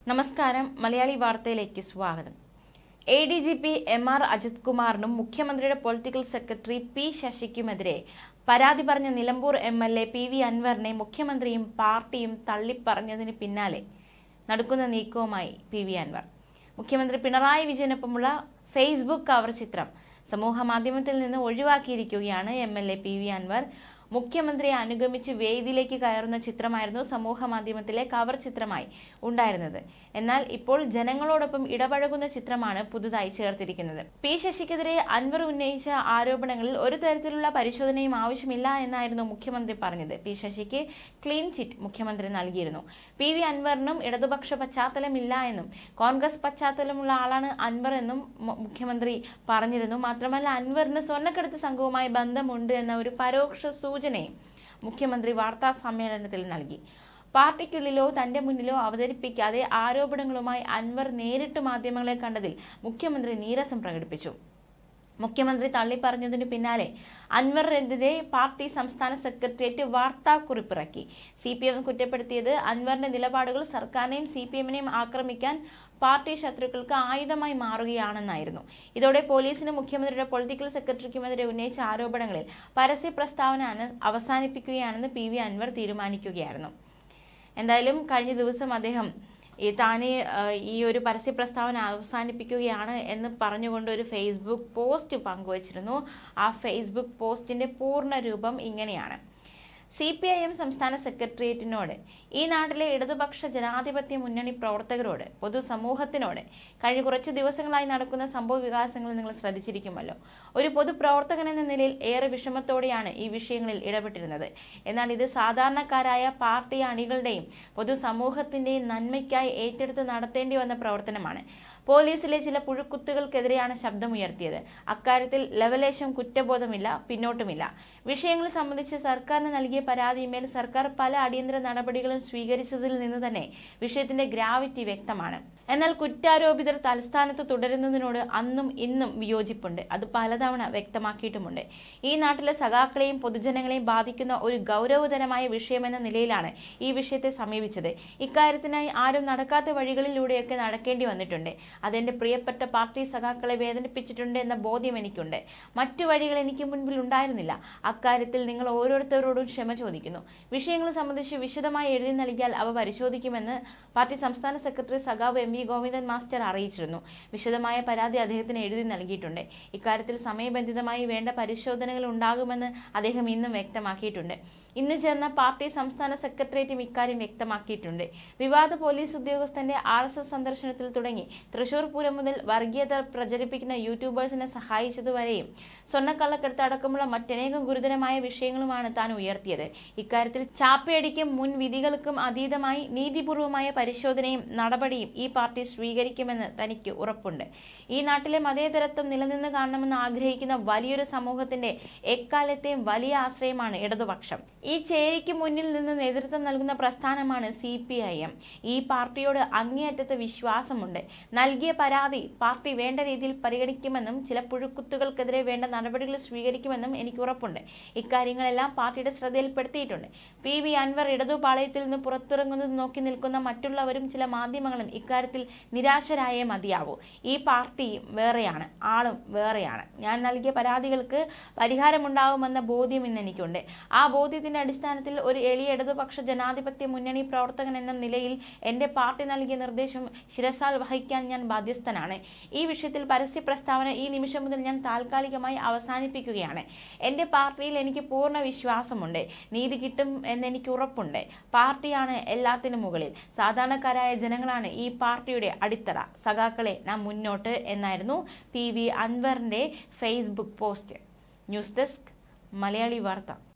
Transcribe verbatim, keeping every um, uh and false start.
നമസ്കാരം. മലയാളി വാർത്തയിലേക്ക് സ്വാഗതം. A D G P M R Ajith കുമാറിനും മുഖ്യമന്ത്രിയുടെ പൊളിറ്റിക്കൽ സെക്രട്ടറി പി ശശിക്കുമെതിരെ പരാതി പറഞ്ഞ Nilambur M L A P V അൻവറിനെ മുഖ്യമന്ത്രിയും പാർട്ടിയും തള്ളിപ്പറഞ്ഞതിന് പിന്നാലെ നടക്കുന്ന നീക്കവുമായി പി വി അൻവർ. മുഖ്യമന്ത്രി പിണറായി വിജയനൊപ്പമുള്ള ഫേസ്ബുക്ക് കവർ ചിത്രം സമൂഹ മാധ്യമത്തിൽ നിന്ന് ഒഴിവാക്കിയിരിക്കുകയാണ് M L A P V Anvar. മുഖ്യമന്ത്രിയെ അനുഗമിച്ച് വേദിയിലേക്ക് കയറുന്ന ചിത്രമായിരുന്നു സമൂഹ മാധ്യമത്തിലെ കവർ ചിത്രമായി ഉണ്ടായിരുന്നത്. എന്നാൽ ഇപ്പോൾ ജനങ്ങളോടൊപ്പം ഇടപഴകുന്ന ചിത്രമാണ് പുതുതായി ചേർത്തിരിക്കുന്നത്. പി ശശിക്കെതിരെ അൻവർ ഉന്നയിച്ച ആരോപണങ്ങളിൽ ഒരു തരത്തിലുള്ള പരിശോധനയും ആവശ്യമില്ല എന്നായിരുന്നു മുഖ്യമന്ത്രി പറഞ്ഞത്. പി ശശിക്ക് ക്ലീൻ ചിറ്റ് മുഖ്യമന്ത്രി നൽകിയിരുന്നു. പി വി അൻവറിനും ഇടതുപക്ഷ പശ്ചാത്തലമില്ല എന്നും കോൺഗ്രസ് പശ്ചാത്തലമുള്ള ആളാണ് അൻവർ എന്നും മുഖ്യമന്ത്രി പറഞ്ഞിരുന്നു. മാത്രമല്ല, അൻവറിന് സ്വർണ്ണക്കടത്ത് സംഘവുമായി ബന്ധമുണ്ട് എന്ന ഒരു പരോക്ഷ സൂചനയും മുഖ്യമന്ത്രി വാർത്താ സമ്മേളനത്തിൽ നൽകി. പാർട്ടിക്കുള്ളിലോ തന്റെ മുന്നിലോ അവതരിപ്പിക്കാതെ ആരോപണങ്ങളുമായി അൻവർ നേരിട്ട് മാധ്യമങ്ങളെ കണ്ടതിൽ മുഖ്യമന്ത്രി നീരസം പ്രകടിപ്പിച്ചു. മുഖ്യമന്ത്രി തള്ളിപ്പറഞ്ഞതിനു പിന്നാലെ അൻവറിനെതിരെ പാർട്ടി സംസ്ഥാന സെക്രട്ടേറിയറ്റ് വാർത്താക്കുറിപ്പിറക്കി. സി പി എം കുറ്റപ്പെടുത്തിയത് അൻവറിന്റെ നിലപാടുകൾ സർക്കാരിനെയും സി പി എമ്മിനെയും ആക്രമിക്കാൻ പാർട്ടി ശത്രുക്കൾക്ക് ആയുധമായി മാറുകയാണെന്നായിരുന്നു. ഇതോടെ പോലീസിന് മുഖ്യമന്ത്രിയുടെ പൊളിറ്റിക്കൽ സെക്രട്ടറിക്കുമെതിരെ ഉന്നയിച്ച ആരോപണങ്ങളിൽ പരസ്യ പ്രസ്താവന അവസാനിപ്പിക്കുകയാണെന്ന് പി വി അൻവർ തീരുമാനിക്കുകയായിരുന്നു. എന്തായാലും കഴിഞ്ഞ ദിവസം അദ്ദേഹം ഈ താനെ ഈ ഒരു പരസ്യ പ്രസ്താവന അവസാനിപ്പിക്കുകയാണ് എന്ന് പറഞ്ഞുകൊണ്ട് ഒരു ഫേസ്ബുക്ക് പോസ്റ്റ് പങ്കുവച്ചിരുന്നു. ആ ഫേസ്ബുക്ക് പോസ്റ്റിന്റെ പൂർണ്ണ രൂപം ഇങ്ങനെയാണ്: സി പി ഐ എം സംസ്ഥാന സെക്രട്ടേറിയറ്റിനോട്, ഈ നാട്ടിലെ ഇടതുപക്ഷ ജനാധിപത്യ മുന്നണി പ്രവർത്തകരോട്, പൊതുസമൂഹത്തിനോട് കഴിഞ്ഞ കുറച്ചു ദിവസങ്ങളായി നടക്കുന്ന സംഭവ വികാസങ്ങൾ നിങ്ങൾ ശ്രദ്ധിച്ചിരിക്കുമല്ലോ. ഒരു പൊതുപ്രവർത്തകൻ എന്ന നിലയിൽ ഏറെ വിഷമത്തോടെയാണ് ഈ വിഷയങ്ങളിൽ ഇടപെട്ടിരുന്നത്. എന്നാൽ ഇത് സാധാരണക്കാരായ പാർട്ടി അണികളുടെയും പൊതുസമൂഹത്തിന്റെയും നന്മയ്ക്കായി ഏറ്റെടുത്ത് നടത്തേണ്ടി വന്ന പ്രവർത്തനമാണ്. പോലീസിലെ ചില പുഴുക്കുത്തുകൾക്കെതിരെയാണ് ശബ്ദമുയർത്തിയത്. അക്കാര്യത്തിൽ ലവലേശം കുറ്റബോധമില്ല, പിന്നോട്ടുമില്ല. വിഷയങ്ങൾ സംബന്ധിച്ച് സർക്കാരിന് നൽകിയ പരാതിയിന്മേൽ സർക്കാർ പല അടിയന്തര നടപടികളും സ്വീകരിച്ചതിൽ നിന്ന് തന്നെ വിഷയത്തിന്റെ ഗ്രാവിറ്റി വ്യക്തമാണ്. എന്നാൽ കുറ്റാരോപിതർ തലസ്ഥാനത്ത് തുടരുന്നതിനോട് അന്നും ഇന്നും വിയോജിപ്പുണ്ട്. അത് പലതവണ വ്യക്തമാക്കിയിട്ടുമുണ്ട്. ഈ നാട്ടിലെ സഖാക്കളെയും പൊതുജനങ്ങളെയും ബാധിക്കുന്ന ഒരു ഗൗരവതരമായ വിഷയമെന്ന നിലയിലാണ് ഈ വിഷയത്തെ സമീപിച്ചത്. ഇക്കാര്യത്തിനായി ആരും നടക്കാത്ത വഴികളിലൂടെയൊക്കെ നടക്കേണ്ടി വന്നിട്ടുണ്ട്. അതെന്റെ പ്രിയപ്പെട്ട പാർട്ടി സഖാക്കളെ വേദനിപ്പിച്ചിട്ടുണ്ട് എന്ന ബോധ്യം എനിക്കുണ്ട്. മറ്റു വഴികൾ എനിക്ക് മുൻപിൽ ഉണ്ടായിരുന്നില്ല. അക്കാര്യത്തിൽ നിങ്ങൾ ഓരോരുത്തരോടും ക്ഷമ ചോദിക്കുന്നു. വിഷയങ്ങൾ സംബന്ധിച്ച് വിശദമായി എഴുതി നൽകിയാൽ അവ പരിശോധിക്കുമെന്ന് പാർട്ടി സംസ്ഥാന സെക്രട്ടറി സഖാവ് എം വി ഗോവിന്ദൻ മാസ്റ്റർ അറിയിച്ചിരുന്നു. വിശദമായ പരാതി അദ്ദേഹത്തിന് എഴുതി നൽകിയിട്ടുണ്ട്. ഇക്കാര്യത്തിൽ സമയബന്ധിതമായി വേണ്ട പരിശോധനകൾ ഉണ്ടാകുമെന്ന് അദ്ദേഹം ഇന്നും വ്യക്തമാക്കിയിട്ടുണ്ട്. ഇന്ന് ചേർന്ന പാർട്ടി സംസ്ഥാന സെക്രട്ടേറിയറ്റും ഇക്കാര്യം വ്യക്തമാക്കിയിട്ടുണ്ട്. വിവാദ പോലീസ് ഉദ്യോഗസ്ഥന്റെ ആർ എസ് എസ് സന്ദർശനത്തിൽ തുടങ്ങി തൃശൂർ പൂരം മുതൽ വർഗീയത പ്രചരിപ്പിക്കുന്ന യൂട്യൂബേഴ്സിനെ സഹായിച്ചതുവരെയും സ്വർണ്ണക്കള്ളക്കടത്ത് അടക്കമുള്ള മറ്റനേകം ഗുരുതരമായ വിഷയങ്ങളുമാണ് താൻ ഉയർത്തിയത്. ഇക്കാര്യത്തിൽ ചാപ്പയടിക്കും മുൻ വിധികൾക്കും അതീതമായി നീതിപൂർവമായ പരിശോധനയും നടപടിയും ഈ പാർട്ടി സ്വീകരിക്കുമെന്ന് തനിക്ക് ഉറപ്പുണ്ട്. ഈ നാട്ടിലെ മതേതരത്വം നിലനിന്ന് കാണണമെന്ന് ആഗ്രഹിക്കുന്ന വലിയൊരു സമൂഹത്തിന്റെ എക്കാലത്തെയും വലിയ ആശ്രയമാണ് ഇടതുപക്ഷം. ഈ ചേരിക്ക് മുന്നിൽ നിന്ന് നേതൃത്വം നൽകുന്ന പ്രസ്ഥാനമാണ് സി പി ഐ എം. ഈ പാർട്ടിയോട് അങ്ങേയറ്റത്തെ വിശ്വാസമുണ്ട്. നൽകിയ പരാതി പാർട്ടി വേണ്ട രീതിയിൽ പരിഗണിക്കുമെന്നും ചില പുഴുക്കുത്തുകൾക്കെതിരെ വേണ്ട നടപടികൾ സ്വീകരിക്കുമെന്നും എനിക്ക് ഉറപ്പുണ്ട്. ഇക്കാര്യങ്ങളെല്ലാം പാർട്ടിയുടെ ശ്രദ്ധയിൽപ്പെടുത്തിയിട്ടുണ്ട്. പി വി അൻവർ ഇടതുപാളയത്തിൽ നിന്ന് പുറത്തിറങ്ങുന്നത് നോക്കി നിൽക്കുന്ന മറ്റുള്ളവരും ചില മാധ്യമങ്ങളും ഇക്കാര്യത്തിൽ നിരാശരായേ മതിയാവൂ. ഈ പാർട്ടി വേറെയാണ്, ആളും വേറെയാണ്. ഞാൻ നൽകിയ പരാതികൾക്ക് പരിഹാരമുണ്ടാവുമെന്ന ബോധ്യം ഇന്ന് എനിക്കുണ്ട്. ആ ബോധ്യത്തിന്റെ അടിസ്ഥാനത്തിൽ ഒരു എളിയ ഇടതുപക്ഷ ജനാധിപത്യ മുന്നണി പ്രവർത്തകൻ എന്ന നിലയിൽ എന്റെ പാർട്ടി നൽകിയ നിർദ്ദേശം ശിരസാൽ വഹിക്കാൻ ഞാൻ ബാധ്യസ്ഥനാണ്. ഈ വിഷയത്തിൽ പരസ്യ പ്രസ്താവന ഈ നിമിഷം മുതൽ ഞാൻ താൽക്കാലികമായി അവസാനിപ്പിക്കുകയാണ്. എന്റെ പാർട്ടിയിൽ എനിക്ക് പൂർണ്ണ വിശ്വാസമുണ്ട്. നീതി കിട്ടും എന്നെനിക്ക് ഉറപ്പുണ്ട്. പാർട്ടിയാണ് എല്ലാത്തിനും മുകളിൽ. സാധാരണക്കാരായ ജനങ്ങളാണ് ഈ പാർട്ടിയുടെ അടിത്തറ. സഖാക്കളെ നാം മുന്നോട്ട് എന്നായിരുന്നു പി വി അൻവറിന്റെ Facebook post. News desk, Malayali വാർത്ത.